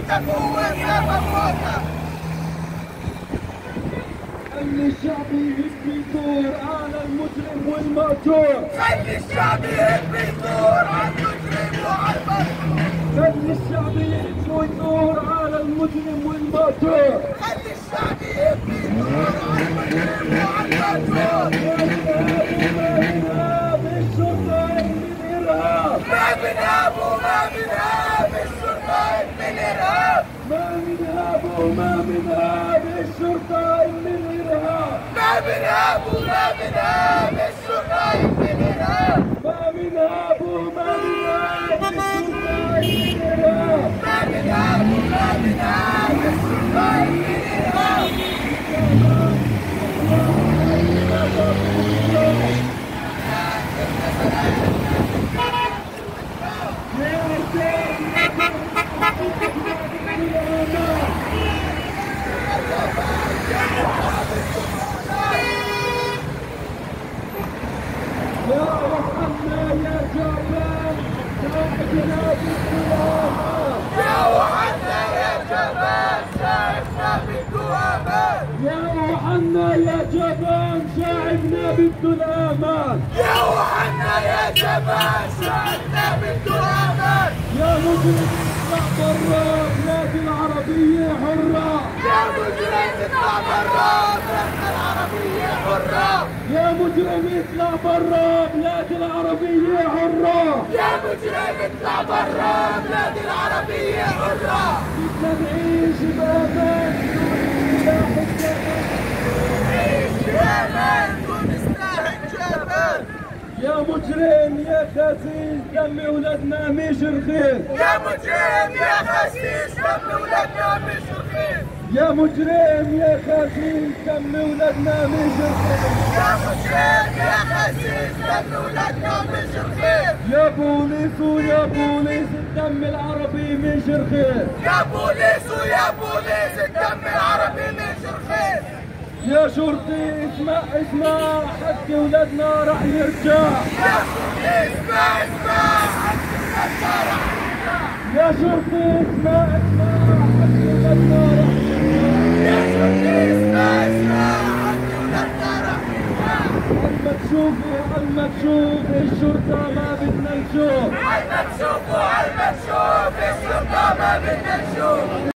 موتك هو سبب موتك. خلي الشعب يهب يدور على المجرم والمأجور. خلي الشعب يهب يدور على المجرم وعلى المأجور. خلي الشعب يهب يدور على المجرم والمأجور. خلي الشعب يهب يدور على المجرم وعلى المأجور. ما بنهاب وما بنهاب الشرطة من الإرهاب. ما بنهاب وما بنهاب الشرطة من الإرهاب. ما بنهاب وما بنهاب الشرطة من الإرهاب. ما بنهاب وما بنهاب الشرطة من الإرهاب. ما بنهاب وما بنهاب الشرطة من الإرهاب. يا وحنا يا جبان ساعدنا بالدوامات. يا وحنا يا جبان ساعدنا بالدوامات. يا وحنا يا جبان ساعدنا بالدوامات. يا وحنا يا جبان ساعدنا بالدوامات. يا مجرم اطلع برا بلاد العربية حرة. يا مجرم اطلع برا بلادنا العربية حرة. يا مجرم اطلع برا بلاد العربية حرة. يا مجرم اطلع برا بلاد العربية حرة. بدنا نعيش بأمان نعيش بأمان ونستاهل جبان. يا مجرم يا خسيس دم ولادنا مش رخيص. يا مجرم يا خسيس دم ولادنا مش رخيص. يا مجرم يا خسيس دم ولادنا مش رخيص. يا مجرم يا خسيس دم ولادنا مش رخيص. يا بوليس ويا بوليس الدم العربي مش رخيص. يا بوليس ويا بوليس الدم العربي مش رخيص. يا شرطي اسمع اسمع حق ولادنا راح يرجع. يا شرطي اسمع اسمع حق ولادنا راح يرجع. يا شرطي اسمع اسمع حق ولادنا راح يرجع. يا شرطي اسمع اسمع حق ولادنا راح يرجع. عالمكشوف وعالمكشوف الشرطة ما بدنا نشوف. عالمكشوف وعالمكشوف الشرطة ما بدنا نشوف.